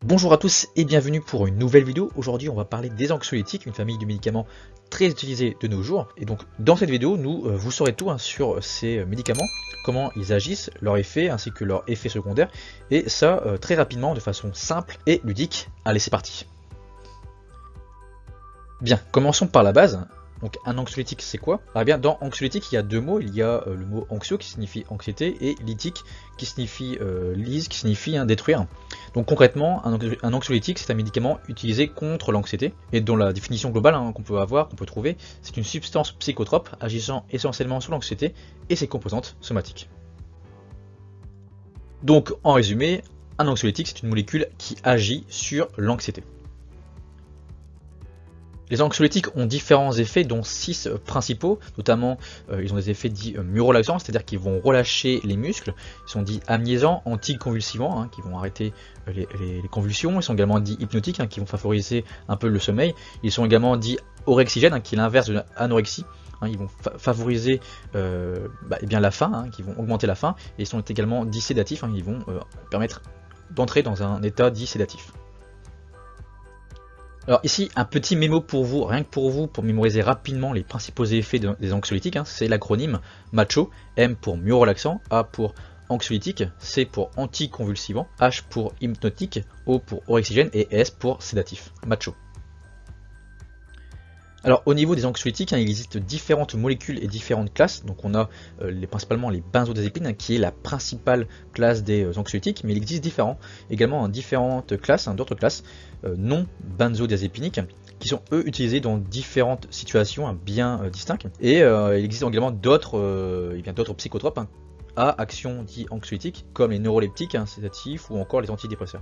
Bonjour à tous et bienvenue pour une nouvelle vidéo. Aujourd'hui on va parler des anxiolytiques, une famille de médicaments très utilisés de nos jours. Et donc dans cette vidéo vous saurez tout sur ces médicaments, comment ils agissent, leurs effets ainsi que leurs effets secondaires. Et ça très rapidement de façon simple et ludique. Allez c'est parti. Bien, commençons par la base. Donc un anxiolytique c'est quoi? Ah bien, dans anxiolytique il y a deux mots, il y a le mot anxio qui signifie anxiété et lytique qui signifie lyse, qui signifie détruire. Donc concrètement un anxiolytique c'est un médicament utilisé contre l'anxiété et dont la définition globale qu'on peut trouver, c'est une substance psychotrope agissant essentiellement sur l'anxiété et ses composantes somatiques. Donc en résumé, un anxiolytique c'est une molécule qui agit sur l'anxiété. Les anxiolytiques ont différents effets, dont 6 principaux, notamment ils ont des effets dits myorelaxants, c'est-à-dire qu'ils vont relâcher les muscles, ils sont dits amniésants, anticonvulsivants, qui vont arrêter les convulsions, ils sont également dits hypnotiques, qui vont favoriser un peu le sommeil, ils sont également dits orexigènes, qui est l'inverse de l'anorexie, ils vont favoriser la faim, qui vont augmenter la faim, et ils sont également dits sédatifs, ils vont permettre d'entrer dans un état dit sédatif. Alors ici, un petit mémo pour vous, rien que pour vous, pour mémoriser rapidement les principaux effets des anxiolytiques, c'est l'acronyme MACHO, M pour myorelaxant, A pour anxiolytique, C pour anticonvulsivant, H pour hypnotique, O pour orexigène et S pour sédatif, MACHO. Alors au niveau des anxiolytiques, il existe différentes molécules et différentes classes. Donc on a principalement les benzodiazépines, qui est la principale classe des anxiolytiques, mais il existe également différentes classes, d'autres classes non benzodiazépiniques, qui sont eux utilisés dans différentes situations bien distinctes. Et il existe également d'autres psychotropes à action dit anxiolytique, comme les neuroleptiques, sédatifs ou encore les antidépresseurs.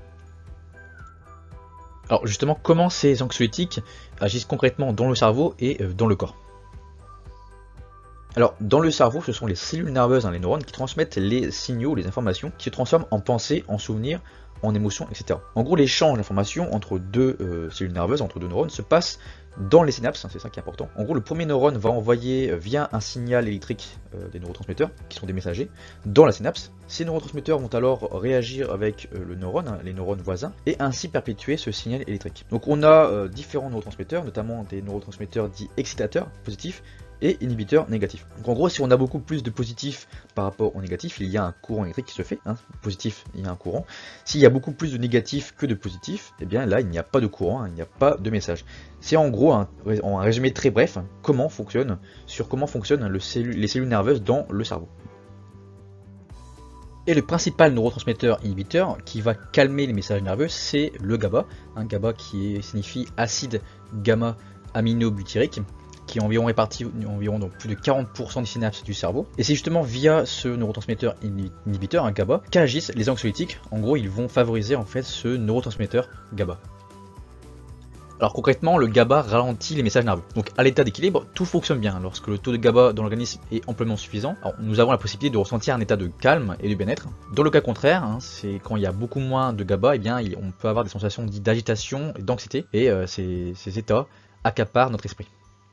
Alors justement, comment ces anxiolytiques agissent concrètement dans le cerveau et dans le corps? Alors dans le cerveau, ce sont les cellules nerveuses, les neurones, qui transmettent les signaux, les informations, qui se transforment en pensées, en souvenirs, en émotions, etc. En gros, l'échange d'informations entre deux cellules nerveuses, entre deux neurones, se passe dans les synapses, c'est ça qui est important. En gros, le premier neurone va envoyer via un signal électrique des neurotransmetteurs, qui sont des messagers, dans la synapse. Ces neurotransmetteurs vont alors réagir avec le neurone, les neurones voisins, et ainsi perpétuer ce signal électrique. Donc on a différents neurotransmetteurs, notamment des neurotransmetteurs dits excitateurs, positifs, et inhibiteurs négatifs. Donc en gros, si on a beaucoup plus de positifs par rapport au négatif, il y a un courant électrique qui se fait, positif, il y a un courant. S'il y a beaucoup plus de négatifs que de positifs, et bien là, il n'y a pas de courant, il n'y a pas de message. C'est en gros, en un résumé très bref, comment fonctionnent les cellules nerveuses dans le cerveau. Et le principal neurotransmetteur inhibiteur qui va calmer les messages nerveux, c'est le GABA. GABA qui signifie acide gamma-aminobutyrique, qui est environ réparti dans plus de 40% des synapses du cerveau. Et c'est justement via ce neurotransmetteur inhibiteur, GABA, qu'agissent les anxiolytiques. En gros, ils vont favoriser en fait ce neurotransmetteur GABA. Alors concrètement, le GABA ralentit les messages nerveux. Donc à l'état d'équilibre, tout fonctionne bien. Lorsque le taux de GABA dans l'organisme est amplement suffisant, alors, nous avons la possibilité de ressentir un état de calme et de bien-être. Dans le cas contraire, c'est quand il y a beaucoup moins de GABA, on peut avoir des sensations d'agitation et d'anxiété. Et ces états accaparent notre esprit.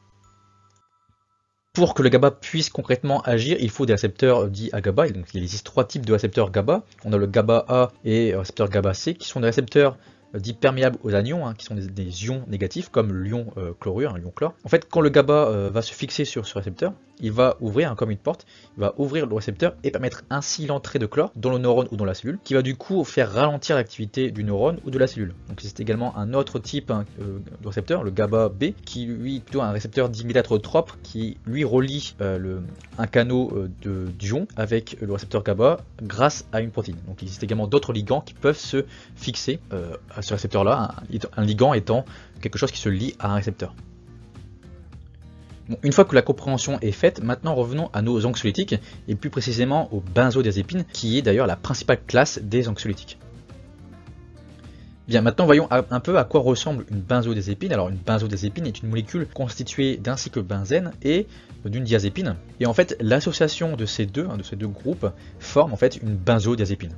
Pour que le GABA puisse concrètement agir, il faut des récepteurs dits à GABA. Donc, il existe 3 types de récepteurs GABA. On a le GABA A et le récepteur GABA C, qui sont des récepteurs dits perméables aux anions, qui sont des ions négatifs, comme l'ion chlorure, l'ion chlore. En fait, quand le GABA va se fixer sur ce récepteur, il va ouvrir comme une porte, il va ouvrir le récepteur et permettre ainsi l'entrée de chlore dans le neurone ou dans la cellule, qui va du coup faire ralentir l'activité du neurone ou de la cellule. Donc c'est également un autre type de récepteur, le GABA B, qui lui est plutôt un récepteur dit mélatrotrope, qui lui relie un canot d'ion avec le récepteur GABA grâce à une protéine. Donc il existe également d'autres ligands qui peuvent se fixer à ce récepteur-là, un ligand étant quelque chose qui se lie à un récepteur. Bon, une fois que la compréhension est faite, maintenant revenons à nos anxiolytiques, et plus précisément aux benzodiazépines, qui est d'ailleurs la principale classe des anxiolytiques. Bien, maintenant voyons un peu à quoi ressemble une benzodiazépine. Alors une benzodiazépine est une molécule constituée d'un cycle benzène et d'une diazépine. Et en fait, l'association de ces deux groupes forme en fait une benzodiazépine.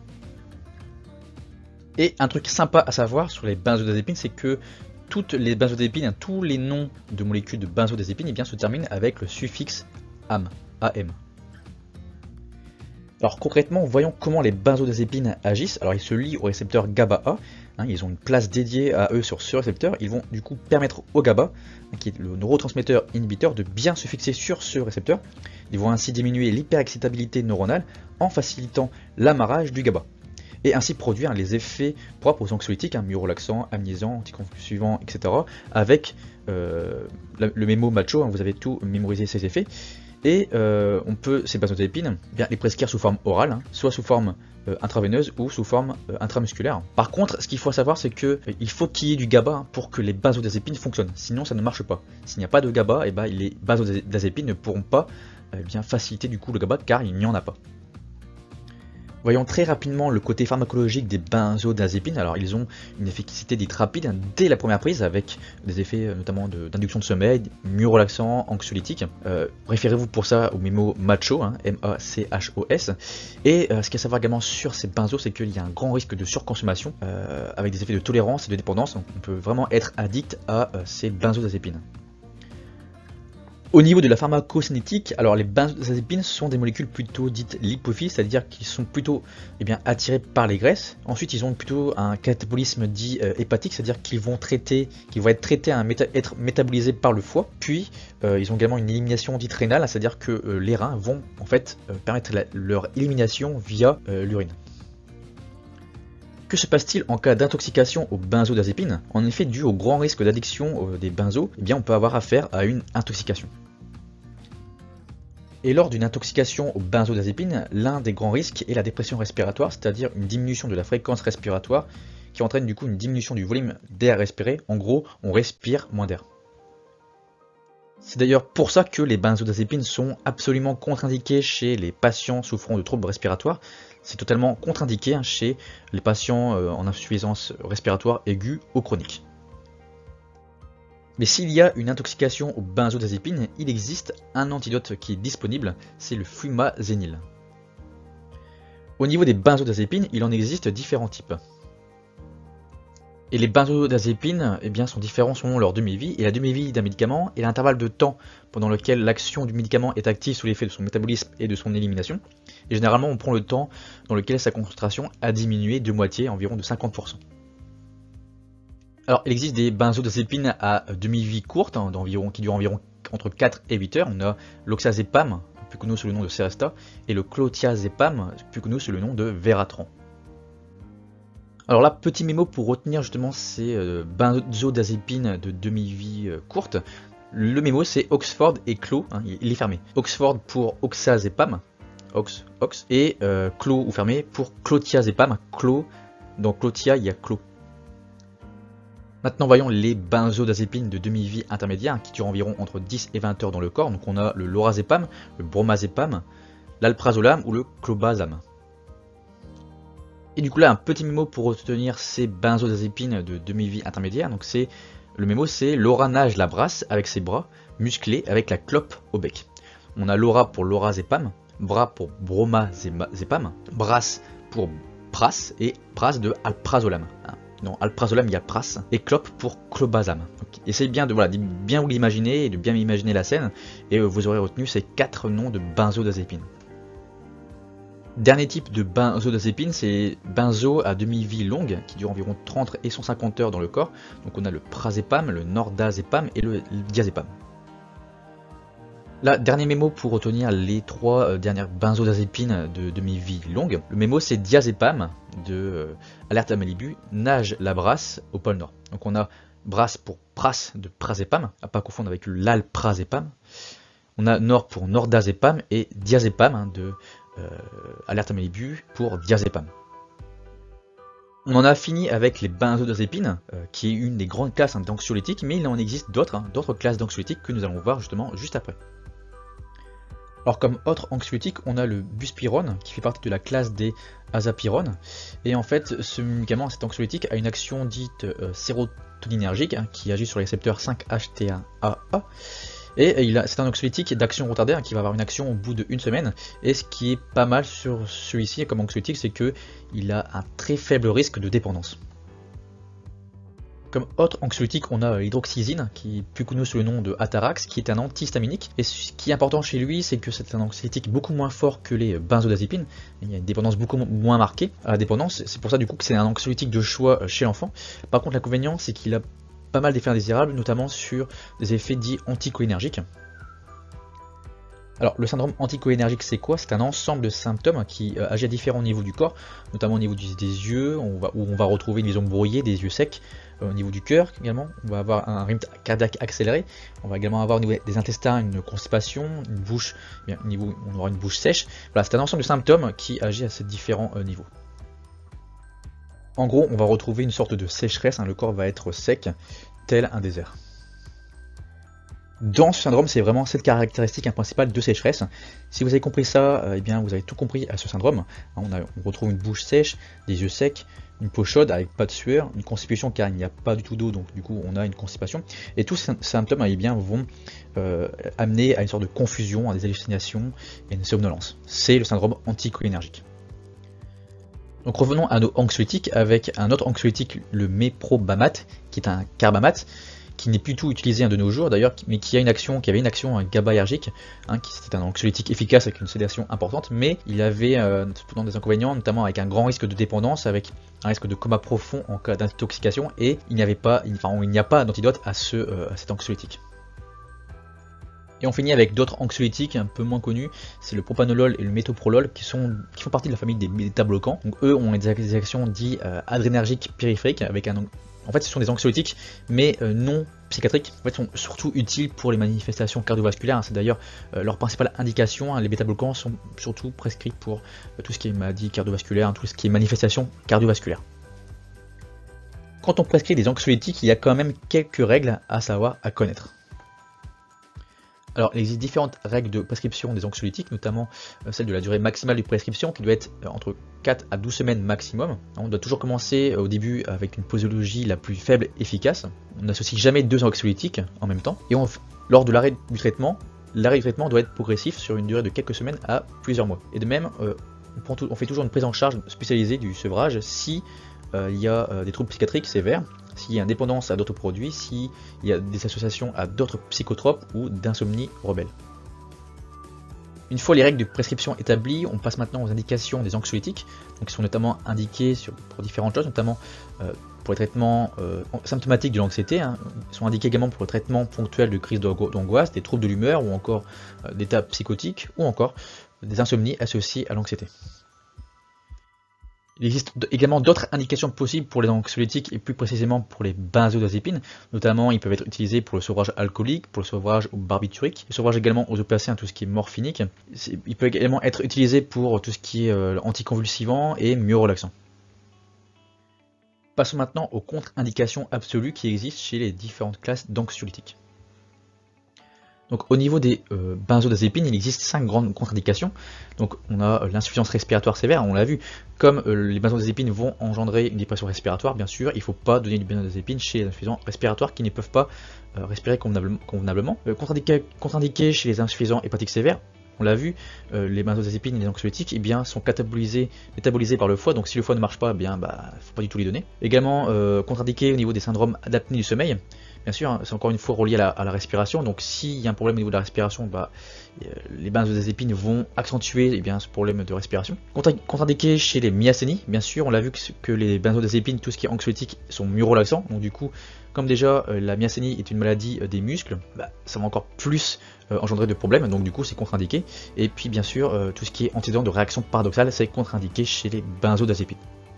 Et un truc sympa à savoir sur les benzodiazépines, c'est que toutes les benzodiazépines, tous les noms de molécules de benzodiazépines se terminent avec le suffixe AM. Alors concrètement, voyons comment les benzodiazépines agissent. Alors ils se lient au récepteur GABA-A, hein, ils ont une place dédiée à eux sur ce récepteur, ils vont du coup permettre au GABA, qui est le neurotransmetteur inhibiteur, de bien se fixer sur ce récepteur. Ils vont ainsi diminuer l'hyperexcitabilité neuronale en facilitant l'amarrage du GABA, et ainsi produire les effets propres aux anxiolytiques, myorelaxants, amniésants, anticonvulsivants, etc. avec le mémo macho, vous avez tout mémorisé ces effets. Et on peut ces benzodiazépines les prescrire sous forme orale, soit sous forme intraveineuse ou sous forme intramusculaire. Par contre, ce qu'il faut savoir, c'est qu'il faut qu'il y ait du GABA pour que les benzodiazépines fonctionnent, sinon ça ne marche pas. S'il n'y a pas de GABA, les benzodiazépines ne pourront pas faciliter du coup le GABA, car il n'y en a pas. Voyons très rapidement le côté pharmacologique des benzodiazépines. Alors ils ont une efficacité dite rapide dès la première prise, avec des effets notamment d'induction de sommeil, myorelaxants, anxiolytiques. Référez-vous pour ça au mémo MACHO, M-A-C-H-O-S. Et ce qu'il y a à savoir également sur ces benzos, c'est qu'il y a un grand risque de surconsommation, avec des effets de tolérance et de dépendance. Donc on peut vraiment être addict à ces benzodiazépines. Au niveau de la pharmacocinétique, alors les benzodiazépines sont des molécules plutôt dites lipophiles, c'est-à-dire qu'ils sont plutôt attirés par les graisses. Ensuite, ils ont plutôt un catabolisme dit hépatique, c'est-à-dire qu'ils vont être traités à être métabolisés par le foie. Puis, ils ont également une élimination dite rénale, c'est-à-dire que les reins vont en fait permettre leur élimination via l'urine. Que se passe-t-il en cas d'intoxication aux benzodiazépines? En effet, dû au grand risque d'addiction des benzos, on peut avoir affaire à une intoxication. Et lors d'une intoxication aux benzodiazépines, l'un des grands risques est la dépression respiratoire, c'est-à-dire une diminution de la fréquence respiratoire qui entraîne du coup une diminution du volume d'air respiré. En gros, on respire moins d'air. C'est d'ailleurs pour ça que les benzodiazépines sont absolument contre-indiquées chez les patients souffrant de troubles respiratoires. C'est totalement contre-indiqué chez les patients en insuffisance respiratoire aiguë ou chronique. Mais s'il y a une intoxication aux benzodiazépines, il existe un antidote qui est disponible, c'est le fumazénil. Au niveau des benzodiazépines, il en existe différents types. Et les benzodiazépines sont différents selon leur demi-vie, et la demi-vie d'un médicament est l'intervalle de temps pendant lequel l'action du médicament est active sous l'effet de son métabolisme et de son élimination. Et généralement, on prend le temps dans lequel sa concentration a diminué de moitié, environ de 50%. Alors, il existe des benzodiazépines à demi-vie courte, qui durent environ entre 4 et 8 heures. On a l'oxazépam, plus connu sous le nom de Seresta, et le clothiazépam, plus connu sous le nom de Veratran. Alors là, petit mémo pour retenir justement ces benzodiazépines de demi-vie courte. Le mémo, c'est Oxford et Clo, il est fermé. Oxford pour oxazépam, ox, et Clo ou fermé pour clothiazépam, Clo, dans clothia il y a Clo. Maintenant voyons les benzodiazépines de demi-vie intermédiaire qui durent environ entre 10 et 20 heures dans le corps. Donc on a le lorazépam, le bromazépam, l'alprazolam ou le clobazam. Et du coup là un petit mémo pour retenir ces benzodiazépines de demi-vie intermédiaire. Donc le mémo c'est Laura-nage la brasse avec ses bras musclés avec la clope au bec. On a Laura pour lorazépam, bras pour bromazépam, brasse pour pras et pras de alprazolam. Dans alprazolam il y a pras et clope pour clobazam. Donc, essayez bien de bien vous l'imaginer et de bien imaginer la scène et vous aurez retenu ces 4 noms de benzodiazépines. Dernier type de benzodiazépine, c'est benzo à demi-vie longue qui dure environ 30 et 150 heures dans le corps. Donc on a le prazépam, le nordazépam et le diazépam. Là, dernier mémo pour retenir les 3 dernières benzodiazépines de demi-vie longue. Le mémo c'est diazépam de Alerte à Malibu, nage la brasse au pôle Nord. Donc on a brasse pour pras de prazépam, à pas confondre avec l'alprazépam. On a nord pour nordazépam et diazépam de Alerte à Malibu pour diazépam. On en a fini avec les benzodiazépines, qui est une des grandes classes d'anxiolytiques, mais il en existe d'autres classes d'anxiolytiques que nous allons voir justement juste après. Alors comme autre anxiolytique, on a le buspirone qui fait partie de la classe des azapirones. Et en fait, ce médicament, cet anxiolytique, a une action dite sérotoninergique qui agit sur les récepteurs 5-HT1AA. Et c'est un anxiolytique d'action retardée qui va avoir une action au bout d'une semaine. Et ce qui est pas mal sur celui-ci comme anxiolytique, c'est qu'il a un très faible risque de dépendance. Comme autre anxiolytique, on a l'hydroxyzine, qui est plus connu sous le nom de Atarax, qui est un antihistaminique. Et ce qui est important chez lui, c'est que c'est un anxiolytique beaucoup moins fort que les benzodiazépines. Il y a une dépendance beaucoup moins marquée à la dépendance. C'est pour ça du coup que c'est un anxiolytique de choix chez l'enfant. Par contre, l'inconvénient, c'est qu'il a pas mal d'effets indésirables, notamment sur des effets dits anticholinergiques. Alors, le syndrome anticholinergique, c'est quoi? C'est un ensemble de symptômes qui agit à différents niveaux du corps, notamment au niveau des yeux, où on va retrouver une vision brouillée, des yeux secs, au niveau du cœur également, on va avoir un rythme cardiaque accéléré, on va également avoir au niveau des intestins une constipation, une bouche, on aura une bouche sèche. Voilà, c'est un ensemble de symptômes qui agit à ces différents niveaux. En gros, on va retrouver une sorte de sécheresse, le corps va être sec, tel un désert. Dans ce syndrome, c'est vraiment cette caractéristique principale de sécheresse. Si vous avez compris ça, eh bien vous avez tout compris à ce syndrome. On retrouve une bouche sèche, des yeux secs, une peau chaude avec pas de sueur, une constipation car il n'y a pas du tout d'eau, donc du coup on a une constipation. Et tous ces symptômes eh bien, vont amener à une sorte de confusion, à des hallucinations et une somnolence. C'est le syndrome anticholinergique. Donc revenons à nos anxiolytiques avec un autre anxiolytique, le méprobamate, qui est un carbamate, qui n'est plus tout utilisé de nos jours d'ailleurs, mais qui avait une action GABAergique, qui c'était un anxiolytique efficace avec une sédation importante, mais il avait cependant des inconvénients, notamment avec un grand risque de dépendance, avec un risque de coma profond en cas d'intoxication, et il n'y a pas d'antidote à cet anxiolytique. Et on finit avec d'autres anxiolytiques un peu moins connus, c'est le propanolol et le métoprolol qui font partie de la famille des bêta-bloquants. Donc eux ont des actions dites adrénergiques périphériques avec en fait, ce sont des anxiolytiques, mais non psychiatriques. En fait, sont surtout utiles pour les manifestations cardiovasculaires. C'est d'ailleurs leur principale indication. Les bêta-bloquants sont surtout prescrits pour tout ce qui est maladie cardiovasculaire, tout ce qui est manifestation cardiovasculaire. Quand on prescrit des anxiolytiques, il y a quand même quelques règles à connaître. Alors, il existe différentes règles de prescription des anxiolytiques, notamment celle de la durée maximale de prescription qui doit être entre 4 à 12 semaines maximum. On doit toujours commencer au début avec une posologie la plus faible efficace. On n'associe jamais deux anxiolytiques en même temps. Et lors de l'arrêt du traitement doit être progressif sur une durée de quelques semaines à plusieurs mois. Et de même, on fait toujours une prise en charge spécialisée du sevrage si il y a des troubles psychiatriques sévères, s'il y a une dépendance à d'autres produits, s'il y a des associations à d'autres psychotropes ou d'insomnie rebelle. Une fois les règles de prescription établies, on passe maintenant aux indications des anxiolytiques, donc qui sont notamment indiqués pour différentes choses, notamment pour les traitements symptomatiques de l'anxiété, ils sont indiqués également pour le traitement ponctuel de crises d'angoisse, des troubles de l'humeur ou encore d'états psychotiques ou encore des insomnies associées à l'anxiété. Il existe également d'autres indications possibles pour les anxiolytiques et plus précisément pour les benzodiazépines. Notamment, ils peuvent être utilisés pour le sevrage alcoolique, pour le sevrage barbiturique, le sevrage également aux oppiacés, tout ce qui est morphinique. Ils peuvent également être utilisés pour tout ce qui est anticonvulsivant et myorelaxant. Passons maintenant aux contre-indications absolues qui existent chez les différentes classes d'anxiolytiques. Donc au niveau des benzodiazépines, il existe 5 grandes contre-indications. Donc on a l'insuffisance respiratoire sévère, on l'a vu, comme les benzodiazépines vont engendrer une dépression respiratoire, bien sûr, il ne faut pas donner du benzodiazépine chez les insuffisants respiratoires qui ne peuvent pas respirer convenablement. Contre-indiqués chez les insuffisants hépatiques sévères, on l'a vu, les benzodiazépines et les anxiolytiques sont métabolisés par le foie, donc si le foie ne marche pas, il ne faut pas du tout les donner. Également contre-indiqués au niveau des syndromes d'apnée du sommeil. Bien sûr, c'est encore une fois relié à la respiration, donc s'il y a un problème au niveau de la respiration, les benzodiazépines vont accentuer ce problème de respiration. Contre-indiqué chez les myasténies, bien sûr, on l'a vu que les benzodiazépines, tout ce qui est anxiolytique, sont myorelaxants, donc du coup, comme déjà la myasténie est une maladie des muscles, ça va encore plus engendrer de problèmes, donc du coup c'est contre-indiqué. Et puis bien sûr, tout ce qui est antécédent de réaction paradoxale, c'est contre-indiqué chez les benzodiazépines.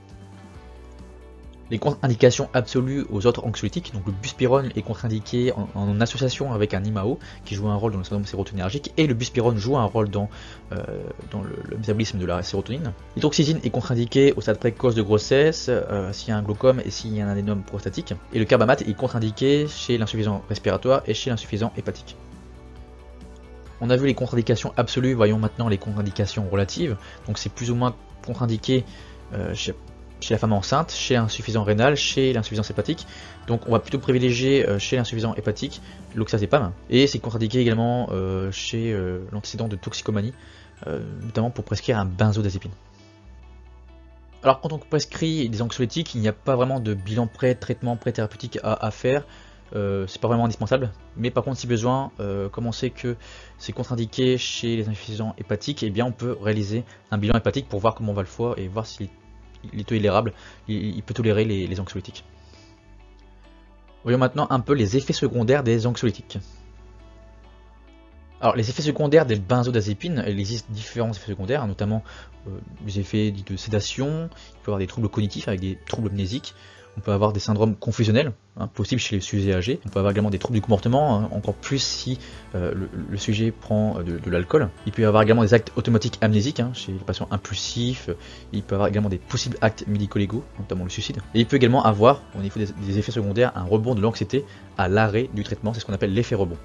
Les contre-indications absolues aux autres anxiolytiques, donc le buspirone est contre-indiqué en association avec un IMAO qui joue un rôle dans le syndrome sérotoninergique et le buspirone joue un rôle dans le métabolisme de la sérotonine. L'hydroxyzine est contre-indiqué au stade précoce de grossesse, s'il y a un glaucome et s'il y a un adénome prostatique. Et le carbamate est contre-indiqué chez l'insuffisant respiratoire et chez l'insuffisant hépatique. On a vu les contre-indications absolues, voyons maintenant les contre-indications relatives. Donc c'est plus ou moins contre-indiqué chez la femme enceinte, chez l'insuffisant rénal, chez l'insuffisance hépatique. Donc on va plutôt privilégier chez l'insuffisant hépatique l'oxazépam. Et c'est contre-indiqué également chez l'antécédent de toxicomanie, notamment pour prescrire un benzodiazépine. Alors quand on prescrit des anxiolytiques, il n'y a pas vraiment de bilan pré-traitement, pré-thérapeutique à faire. C'est pas vraiment indispensable, mais par contre si besoin, comme on sait que c'est contre-indiqué chez les insuffisants hépatiques, eh bien on peut réaliser un bilan hépatique pour voir comment va le foie et voir s'il est tolérable, il peut tolérer les anxiolytiques. Voyons maintenant un peu les effets secondaires des anxiolytiques. Alors les effets secondaires des benzodiazépines, il existe différents effets secondaires, notamment les effets de sédation, il peut y avoir des troubles cognitifs avec des troubles amnésiques. On peut avoir des syndromes confusionnels, possibles chez les sujets âgés. On peut avoir également des troubles du comportement, encore plus si le sujet prend de l'alcool. Il peut y avoir également des actes automatiques amnésiques chez les patients impulsifs. Il peut y avoir également des possibles actes médico-légaux, notamment le suicide. Et il peut également avoir, au niveau des effets secondaires, un rebond de l'anxiété à l'arrêt du traitement. C'est ce qu'on appelle l'effet rebond.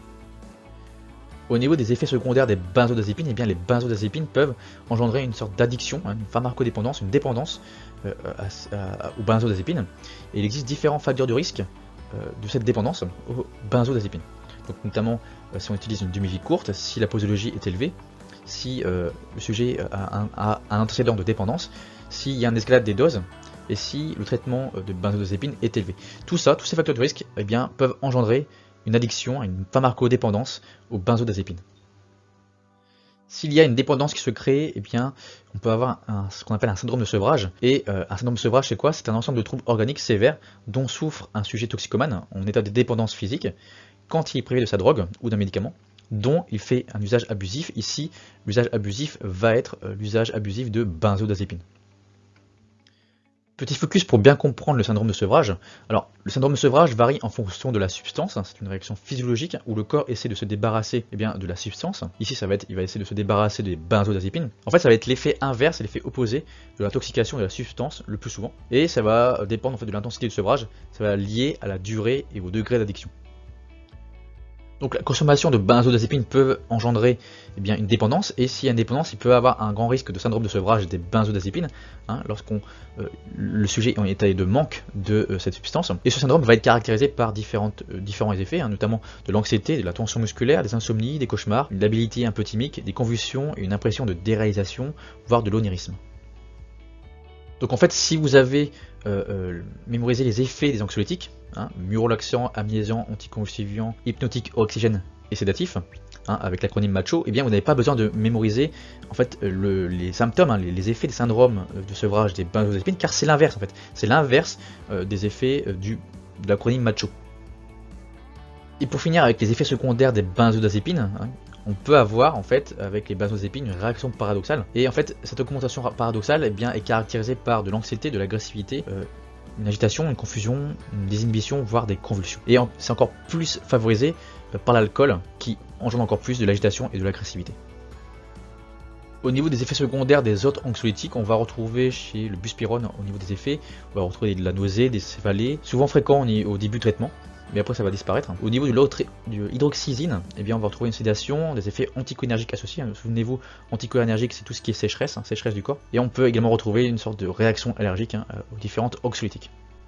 Au niveau des effets secondaires des benzodiazépines, eh bien les benzodiazépines peuvent engendrer une sorte d'addiction, une pharmacodépendance, une dépendance aux benzodiazépines. Et il existe différents facteurs de risque de cette dépendance aux benzodiazépines. Donc notamment si on utilise une demi-vie courte, si la posologie est élevée, si le sujet a un antécédent de dépendance, s'il y a un escalade des doses et si le traitement de benzodiazépines est élevé. Tout ça, tous ces facteurs de risque eh bien, peuvent engendrer une addiction, une pharmacodépendance aux benzodiazépines. S'il y a une dépendance qui se crée, eh bien, on peut avoir ce qu'on appelle un syndrome de sevrage. Et un syndrome de sevrage, c'est quoi? C'est un ensemble de troubles organiques sévères dont souffre un sujet toxicomane en état de dépendance physique quand il est privé de sa drogue ou d'un médicament, dont il fait un usage abusif. Ici, l'usage abusif va être l'usage abusif de benzodiazépines. Petit focus pour bien comprendre le syndrome de sevrage. Alors, le syndrome de sevrage varie en fonction de la substance. C'est une réaction physiologique où le corps essaie de se débarrasser de la substance. Ici, il va essayer de se débarrasser des benzodiazépines. En fait, ça va être l'effet inverse et l'effet opposé de l'intoxication de la substance le plus souvent. Et ça va dépendre en fait de l'intensité du sevrage. Ça va lier à la durée et au degré d'addiction. Donc la consommation de benzodiazépines peut engendrer une dépendance, et s'il y a une dépendance, il peut avoir un grand risque de syndrome de sevrage des benzodiazépines, lorsque le sujet est en état de manque de cette substance. Et ce syndrome va être caractérisé par différents effets, notamment de l'anxiété, de la tension musculaire, des insomnies, des cauchemars, une labilité un peu thymique, des convulsions et une impression de déréalisation, voire de l'onirisme. Donc en fait, si vous avez mémorisé les effets des anxiolytiques, murolaxant, amnésiant, anticonvulsivant, hypnotique, oxygène et sédatif, avec l'acronyme MACHO, eh bien vous n'avez pas besoin de mémoriser en fait les symptômes, les effets des syndromes de sevrage des benzodiazépines, car c'est l'inverse en fait. C'est l'inverse des effets de l'acronyme MACHO. Et pour finir avec les effets secondaires des benzodiazépines, on peut avoir en fait avec les benzodiazépines une réaction paradoxale. Et en fait cette augmentation paradoxale est caractérisée par de l'anxiété, de l'agressivité, une agitation, une confusion, une désinhibition, voire des convulsions. Et c'est encore plus favorisé par l'alcool qui engendre encore plus de l'agitation et de l'agressivité. Au niveau des effets secondaires des autres anxiolytiques, on va retrouver chez le buspirone, au niveau des effets, on va retrouver de la nausée, des céphalées, souvent fréquents au début du traitement, mais après ça va disparaître. Au niveau de l'hydroxyzine, on va retrouver une sédation, des effets anticholinergiques associés. Souvenez-vous, anticholinergique, c'est tout ce qui est sécheresse, sécheresse du corps. Et on peut également retrouver une sorte de réaction allergique aux différentes anxiolytiques.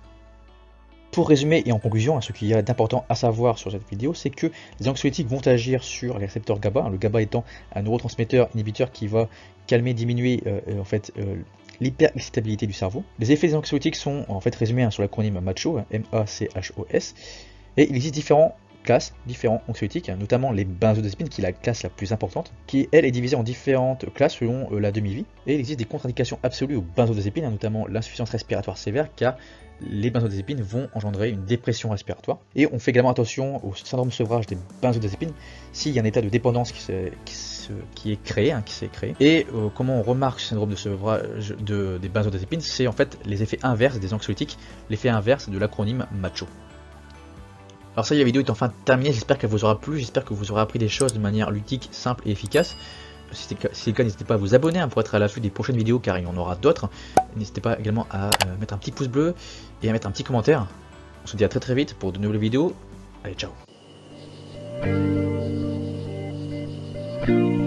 Pour résumer et en conclusion, ce qu'il y a d'important à savoir sur cette vidéo, c'est que les anxiolytiques vont agir sur les récepteurs GABA, le GABA étant un neurotransmetteur inhibiteur qui va calmer, diminuer l'hyperexcitabilité du cerveau. Les effets des anxiolytiques sont en fait résumés sur l'acronyme MACHO, M-A-C-H-O-S, et il existe différentes classes, différents anxiolytiques, notamment les benzodiazépines, qui est la classe la plus importante, qui elle est divisée en différentes classes selon la demi-vie, et il existe des contre-indications absolues aux benzodiazépines, notamment l'insuffisance respiratoire sévère, car les benzodiazépines vont engendrer une dépression respiratoire. Et on fait également attention au syndrome de sevrage des benzodiazépines s'il y a un état de dépendance qui s'est créé. Et comment on remarque ce syndrome de sevrage des benzodiazépines, c'est en fait les effets inverses des anxiolytiques, l'effet inverse de l'acronyme MACHO. Alors ça y est, la vidéo est enfin terminée, j'espère qu'elle vous aura plu, j'espère que vous aurez appris des choses de manière ludique, simple et efficace. Si c'est le cas, n'hésitez pas à vous abonner pour être à l'affût des prochaines vidéos, car il y en aura d'autres. N'hésitez pas également à mettre un petit pouce bleu et à mettre un petit commentaire. On se dit à très vite pour de nouvelles vidéos. Allez, ciao.